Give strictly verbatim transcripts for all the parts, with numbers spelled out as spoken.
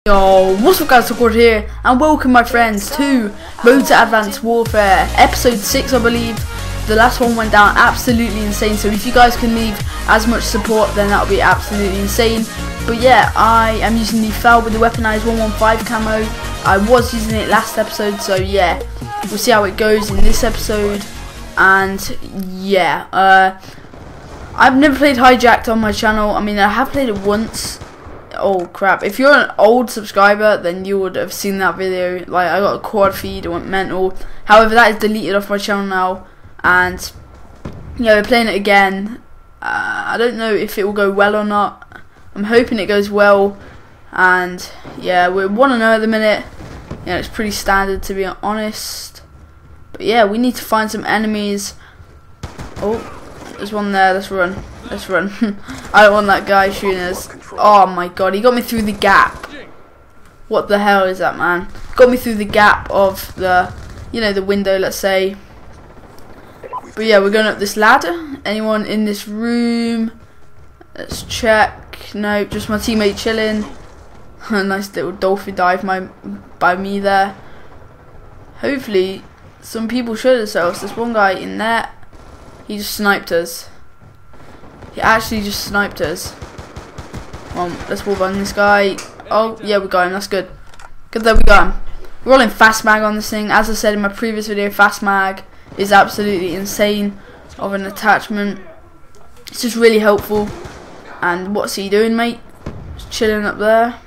Yo, what's up guys, Tuckwood here, and welcome my friends to Road to Advanced Warfare, episode six I believe. The last one went down absolutely insane, so if you guys can leave as much support then that would be absolutely insane. But yeah, I am using the Fel with the weaponized one one five camo. I was using it last episode, so yeah, we'll see how it goes in this episode. And yeah, uh, I've never played Hijacked on my channel. I mean, I have played it once. Oh crap, if you're an old subscriber then you would have seen that video. Like, I got a quad feed, it went mental. However, that is deleted off my channel now, and yeah, we're playing it again. uh, I don't know if it will go well or not. I'm hoping it goes well, and yeah, we're one and oh at the minute. Yeah, it's pretty standard to be honest, but yeah, we need to find some enemies. Oh, there's one there, let's run. Let's run. I don't want that guy shooting us. Oh my god, he got me through the gap. What the hell is that, man? Got me through the gap of the, you know, the window, let's say. But yeah, we're going up this ladder. Anyone in this room? Let's check. No, just my teammate chilling. A nice little dolphin dive my, by me there. Hopefully, some people show themselves. There's one guy in there. He just sniped us. He actually just sniped us. Come on, let's wall bang this guy. Oh, yeah, we got him. That's good. Good that we got him. We're rolling fast mag on this thing. As I said in my previous video, fast mag is absolutely insane of an attachment. It's just really helpful. And what's he doing, mate? Just chilling up there.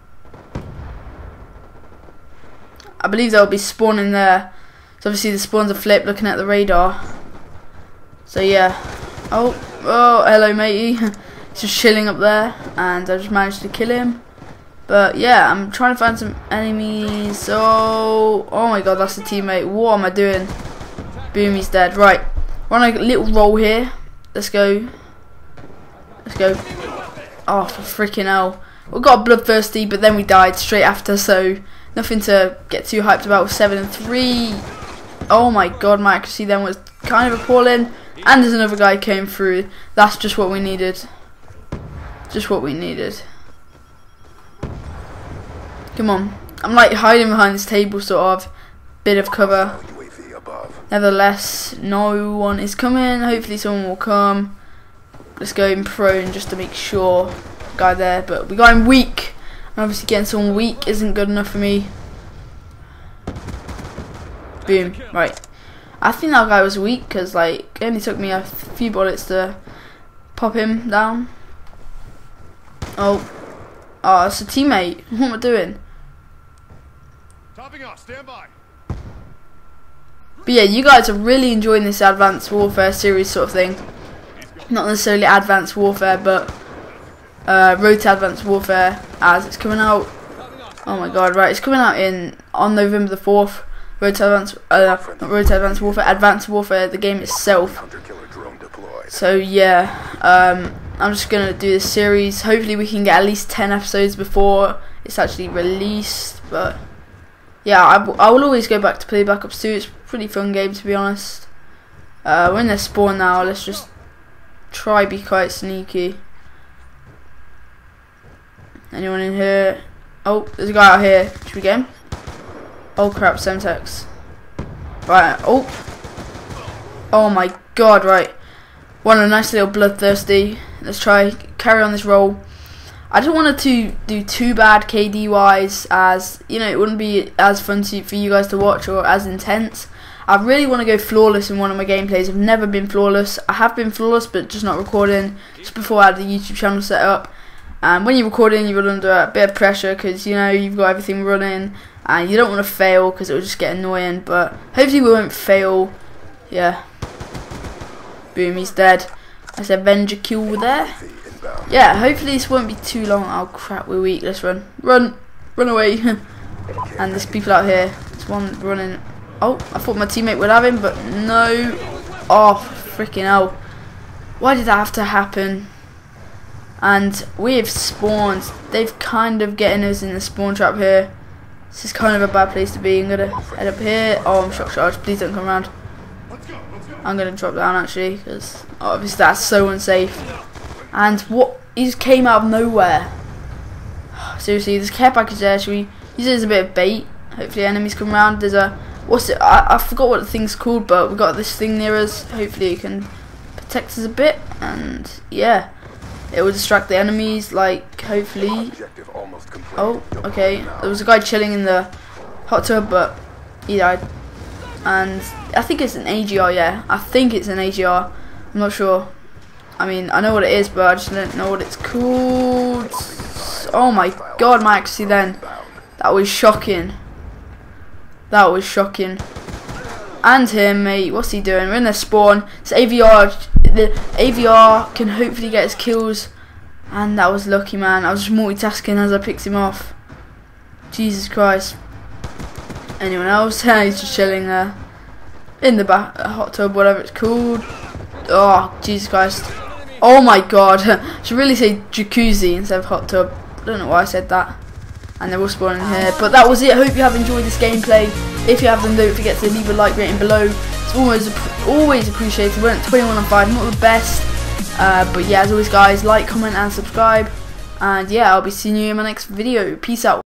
I believe they'll be spawning there. So obviously the spawns are flipped, looking at the radar. So yeah. Oh, oh, hello matey. He's just chilling up there, and I just managed to kill him. But yeah, I'm trying to find some enemies. Oh, oh my god, that's a teammate. What am I doing? Boom, he's dead. Right, we're on a little roll here. Let's go. Let's go. Oh, for freaking hell. We got bloodthirsty, but then we died straight after, so nothing to get too hyped about. seven and three. Oh my god, my accuracy then was kind of appalling. And there's another guy came through. That's just what we needed. Just what we needed. Come on. I'm like hiding behind this table, sort of. Bit of cover. Nevertheless, no one is coming. Hopefully someone will come. Let's go in prone just to make sure. Guy there, but we got him weak. And obviously getting someone weak isn't good enough for me. Boom. Right. I think that guy was weak because like it only took me a few bullets to pop him down. Oh, oh, it's a teammate. What am I doing? Topping off, stand by. But yeah, you guys are really enjoying this Advanced Warfare series sort of thing. Not necessarily Advanced Warfare, but uh, Road to Advanced Warfare, as it's coming out. Oh my god! Right, it's coming out in on November the fourth. Road to Advanced, uh, not Road to Advanced Warfare, Advanced Warfare, the game itself. So yeah, um, I'm just gonna do this series. Hopefully we can get at least ten episodes before it's actually released. But yeah, I, I will always go back to play Black Ops two. It's a pretty fun game, to be honest. Uh, we're in their spawn now. Let's just try be quite sneaky. Anyone in here? Oh, there's a guy out here. Should we get him? Oh crap, Semtex. Right, oh. Oh my god, right. Want a nice little bloodthirsty. Let's try carry on this roll. I don't want to do too bad K D wise, as you know, it wouldn't be as fun to, for you guys to watch or as intense. I really want to go flawless in one of my gameplays. I've never been flawless. I have been flawless, but just not recording. Just before I had the YouTube channel set up. And when you're recording, you're under a bit of pressure because you know you've got everything running. And you don't want to fail because it will just get annoying, but hopefully we won't fail. Yeah. Boom, he's dead. That's a Avenger kill there. Yeah, hopefully this won't be too long. Oh crap, we're weak. Let's run. Run. Run away. And there's people out here. There's one running. Oh, I thought my teammate would have him, but no. Oh, freaking hell. Why did that have to happen? And we've spawned. They've kind of getting us in the spawn trap here. This is kind of a bad place to be. I'm gonna head up here. Oh, I'm shock charged. Please don't come around. I'm gonna drop down actually, because obviously that's so unsafe. And what? He just came out of nowhere. Seriously, there's a care package there. Should we use it as a bit of bait? Hopefully enemies come around. There's a, what's it, I, I forgot what the thing's called, but we've got this thing near us. Hopefully it can protect us a bit, and yeah, it will distract the enemies, like, hopefully. Oh, okay, there was a guy chilling in the hot tub, but he died. And I think it's an A G R, yeah, I think it's an A G R, I'm not sure. I mean, I know what it is, but I just don't know what it's called. Oh my god, my accuracy then, that was shocking. That was shocking. And him, mate, what's he doing? We're in the spawn. It's A V R. The A V R can hopefully get his kills. And that was lucky, man. I was just multitasking as I picked him off. Jesus Christ. Anyone else? He's just chilling there. In the back, hot tub, whatever it's called. Oh, Jesus Christ. Oh my god. I should really say jacuzzi instead of hot tub. I don't know why I said that. And they're all spawning here. But that was it. I hope you have enjoyed this gameplay. If you have, then don't forget to leave a like rating below. It's always always appreciated. We're at twenty-one on five, not the best. Uh, but yeah, as always guys, like, comment and subscribe. And yeah, I'll be seeing you in my next video. Peace out.